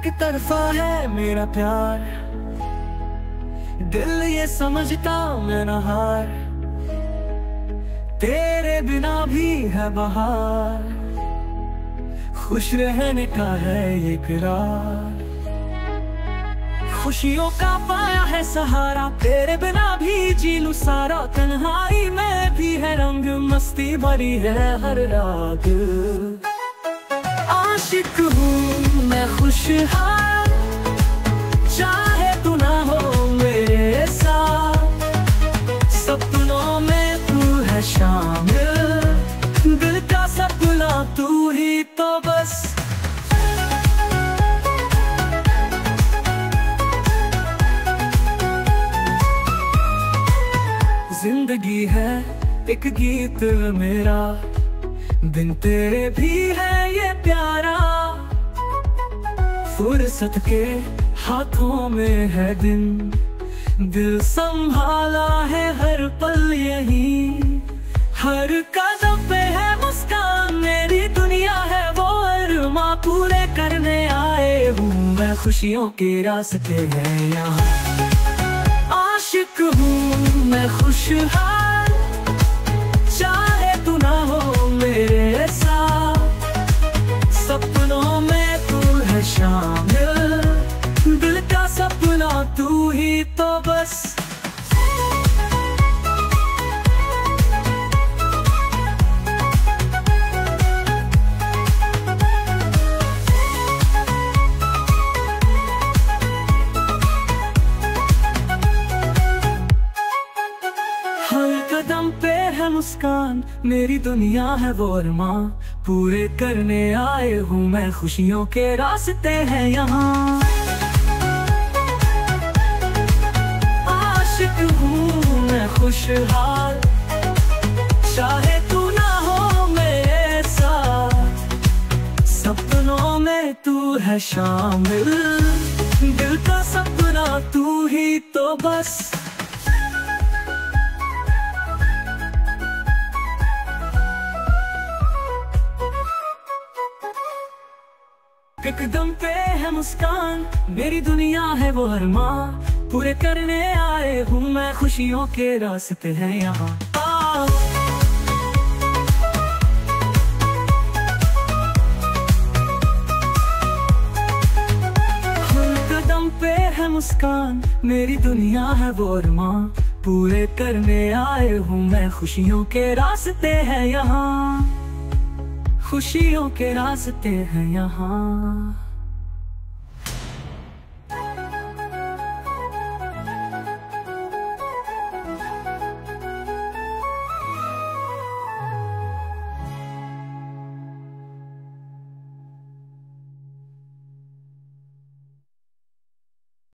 एक तरफा है मेरा प्यार, दिल ये समझता मैं न हार, तेरे बिना भी है बहार, खुश रहने का है ये करार। खुशियों का पाया है सहारा, तेरे बिना भी जी लूं सारा, तन्हाई में भी है रंग, मस्ती भरी है हर रात। आशिक हूँ मैं खुशहाल, चाहे तू ना हो मेरे साथ, सपनों में तू है शामिल, दिल का सपना तू ही तो बस। जिंदगी है एक गीत मेरा, दिन तेरे भी है ये प्यारा, फुर्सत के हाथों में है दिन, दिल संभाला है हर पल यही, हर कदम पे है मुस्कान, मेरी दुनिया है वो अरमां पूरे करने आए हूँ मैं, खुशियों के रास्ते हैं यहाँ। आशिक हूँ मैं खुशहाल, चाहे तू ना हो मेरे साथ, सपनों में तू है शामिल, दिल का सपना तू ही तो बस। हर कदम पे है मुस्कान, मेरी दुनिया है वो अरमां पूरे करने आए हूँ मैं, खुशियों के रास्ते हैं यहाँ। आशिक हूँ मैं खुशहाल, चाहे तू ना हो मेरे साथ, सपनों में तू है शामिल, दिल का सपना तू ही तो बस। एकदम पे है मुस्कान, मेरी दुनिया है वो अरमां पूरे करने आए हूँ मैं, खुशियों के रास्ते हैं यहाँ। हर कदम पे है मुस्कान, मेरी दुनिया है वो अरमां पूरे करने आए हूँ मैं, खुशियों के रास्ते हैं यहाँ, खुशियों के रास्ते हैं यहाँ।